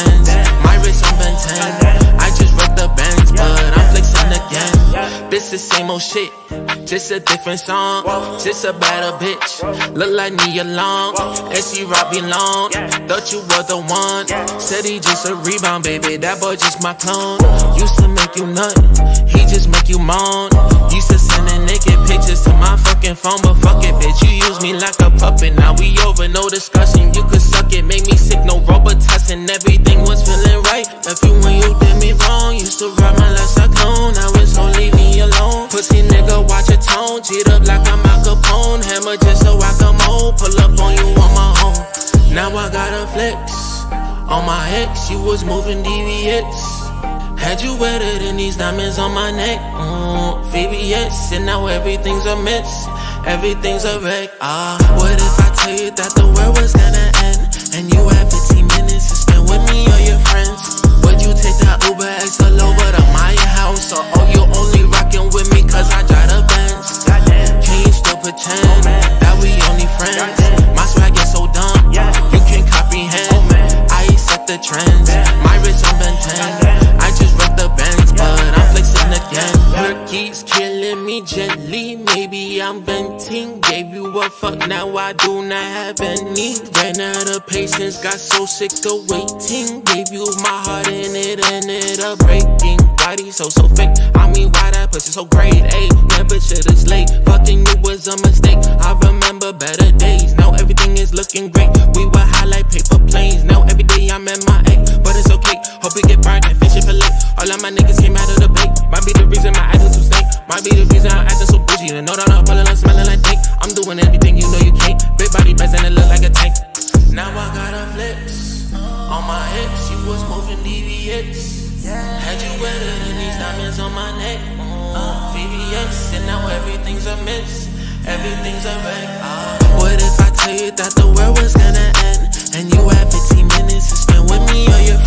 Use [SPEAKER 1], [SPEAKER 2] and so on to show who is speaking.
[SPEAKER 1] trends. My wrist on Ben 10. I just wrecked the Benz, but I'm flexing again. This the same old shit, just a different song. Just a better bitch, look like Nia Long. And she Robbie Long, thought you were the one. Said he just a rebound, baby, that boy just my clone. Used to make you nut, he just make you moan. Used to sending naked pictures to my fucking phone, but fuck it, bitch, you use me like a puppet. Now we over, no discussion, you could suck it. Make me sick, no Robitussin, everything was feeling right. Left you when you did me wrong, used to ride my last cyclone. Now it's gon' leave me alone. Pussy nigga, watch your tone, cheat up like I'm Al Capone. Hammer just so I can mold, pull up on you on my own. Now I gotta flex on my ex, you was moving DVX. Had you wetter than these diamonds on my neck, VVS, and now everything's a mess, everything's a wreck. What if I tell you that the world was gonna end, and you had 15 minutes to spend with me or your friends? Would you take that Uber extra over to my house, or oh, you only rockin' with me cause I drive a Benz? Can you still pretend that we only friends? My swag is so dumb, you can't comprehend. I set the trends, my wrist on Ben 10. I just wrecked the Benz, but I'm flexing again. Perky's killing me gently, maybe I'm venting. Gave you a fuck, now I do not have any. Ran out of patience, got so sick of waiting. Gave you my heart and it ended up breaking. Body so fake, I mean why that pussy so great, ayy. Never should've slayed, fucking you was a mistake. I remember better days, now everything is looking great. We were high like paper planes, now every day I'm at my egg. But it's okay, hope we get burned and fish it for late. All of my niggas came out of the bait, might be the reason my attitude stink. Might be the reason I'm acting so bougie. You know that I'm pulling up, smelling like dank. I'm doing everything you know you can't. Big body best and it look like a tank. Now I gotta flex on my ex, you was moving DVX. Had you wetter than these diamonds on my neck, VVS, and now everything's a mess, everything's a wreck. What if I tell you that the world was gonna end, and you had 15 minutes to spend with me or your